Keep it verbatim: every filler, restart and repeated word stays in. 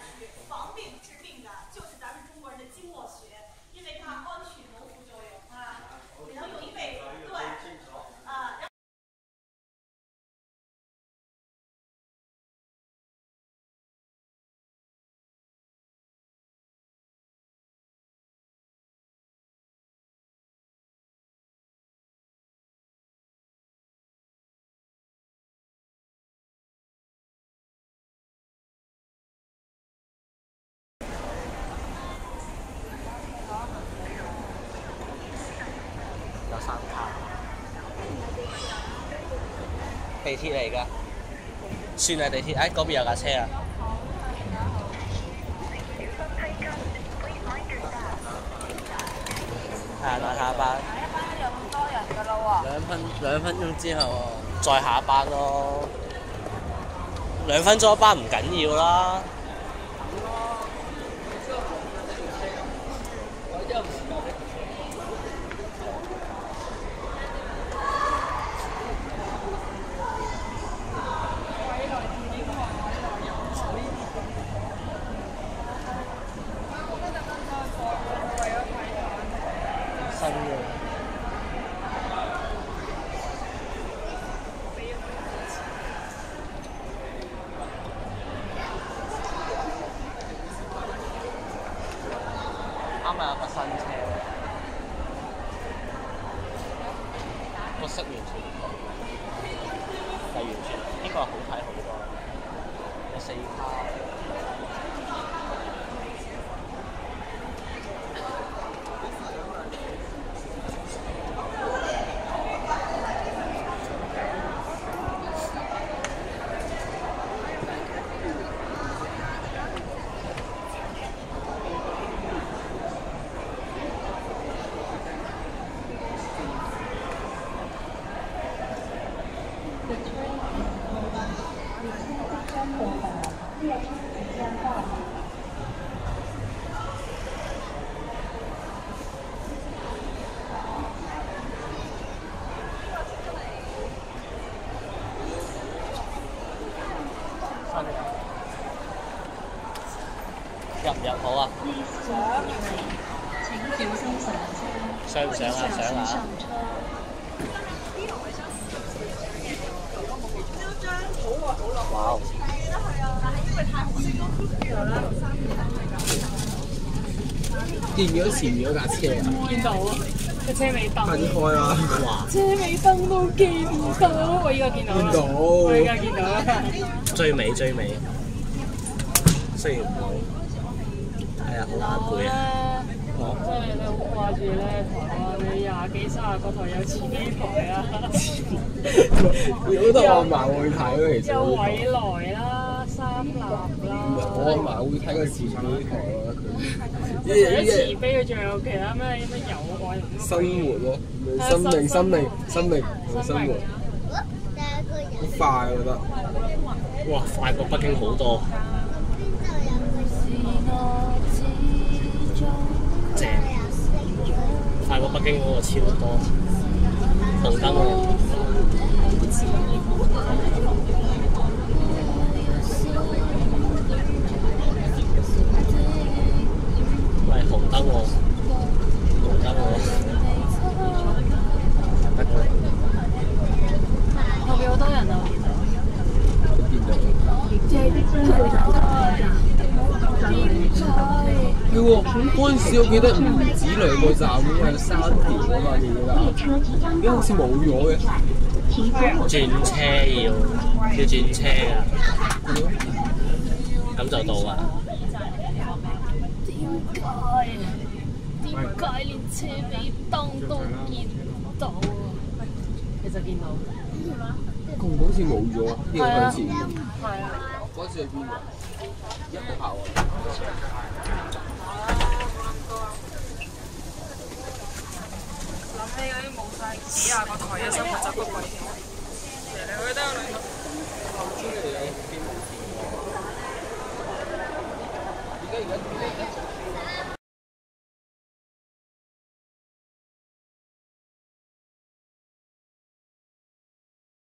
去，防病治病的就是咱们中国人的经络学，因为它安曲谋福作用啊，能用一辈子。对，啊。 有三卡，地鐵嚟㗎，算係地鐵。哎，嗰邊有架車啊！係啊，等下班。 下一班有咁多人㗎啦喎！ 兩分兩分鐘之後再下班咯。兩分鐘一班唔緊要啦。新嘅。啱啱有個新車，個色完全唔同，係完全呢個好睇好多，有四卡。入唔入好啊？想唔想啊？想啊！哇！見唔見到前面嗰架車啊？ 見到啊！個車尾燈。 快啲開啦！哇！ 車尾燈都見到，我依家見到啦。見到。我依家見到啦。 最尾最尾，雖然唔好，係啊，好眼攰啊！ 我真係咧好掛住咧台灣，你廿幾三十個台有前幾台啊！ 好多我阿嫲會睇咯，其實。 有緯來啦，三立啦。 我阿嫲會睇個前幾台咯，佢。 除咗慈悲，佢仲有其他咩咩有愛生活咯，生命生命生命生活。好快我覺得。哇！快過北京好多。正，快過北京嗰個超多，紅燈喎。喂，紅燈喎，紅燈喎，得㗎。 後邊好多人啊！ 係喎，嗰陣時我記得唔止兩個站喎，有三條啊嘛，記得㗎。而家好似冇咗嘅。轉車要要轉車㗎，咁就到啦。 點解？點解連車尾燈都見到啊？其實見到。 佢好似冇咗，呢個向前。 係啊。 嗰次去邊啊？一個跑啊！ 諗起嗰啲冇晒紙啊，個台嘅生活就不貴。